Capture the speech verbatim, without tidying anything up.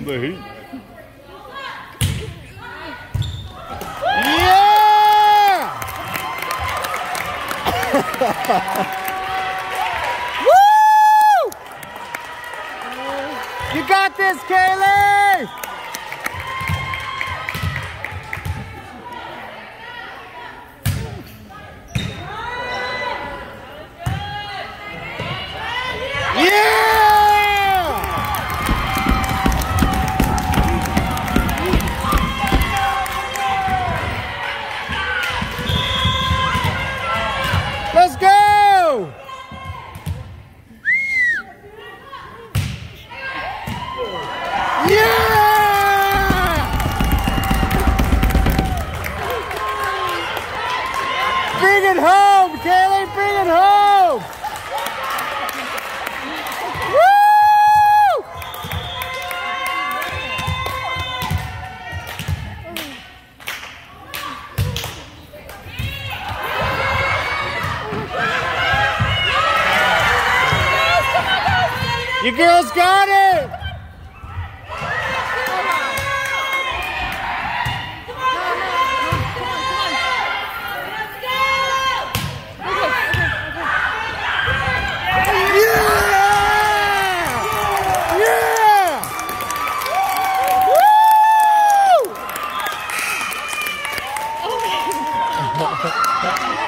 the heat. Yeah! Woo! You got this, Kaylee! Let's go! Yeah! Bring it home, Kaylee, bring it home! Woo! You girls got it! Yeah! Yeah! Woo!